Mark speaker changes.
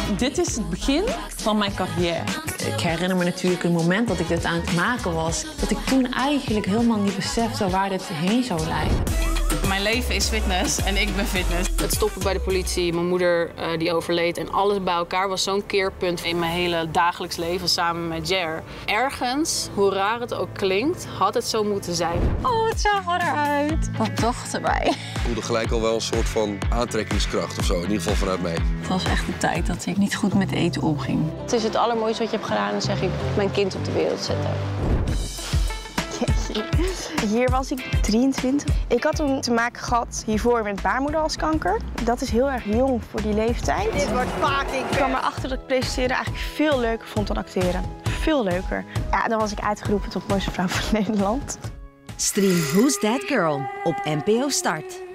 Speaker 1: Dit is het begin van mijn carrière. Ik herinner me natuurlijk een moment dat ik dit aan het maken was, dat ik toen eigenlijk helemaal niet besefte waar dit heen zou leiden.
Speaker 2: Mijn leven is fitness en ik ben fitness.
Speaker 3: Het stoppen bij de politie, mijn moeder die overleed en alles bij elkaar was zo'n keerpunt in mijn hele dagelijks leven samen met Jer. Ergens, hoe raar het ook klinkt, had het zo moeten zijn.
Speaker 4: Oh, het zag eruit. Wat dacht erbij?
Speaker 5: Ik voelde gelijk al wel een soort van aantrekkingskracht of zo, in ieder geval vanuit mij.
Speaker 4: Het was echt de tijd dat ik niet goed met eten omging.
Speaker 3: Het is het allermooiste wat je hebt gedaan en zeg ik mijn kind op de wereld zetten.
Speaker 6: Hier was ik 23. Ik had toen te maken gehad hiervoor met baarmoederhalskanker. Dat is heel erg jong voor die leeftijd.
Speaker 7: Dit wordt fucking
Speaker 6: Ik kwam erachter dat ik presenteren eigenlijk veel leuker vond dan acteren. Veel leuker. Ja, dan was ik uitgeroepen tot mooiste vrouw van Nederland.
Speaker 8: Stream Who's That Girl op NPO Start.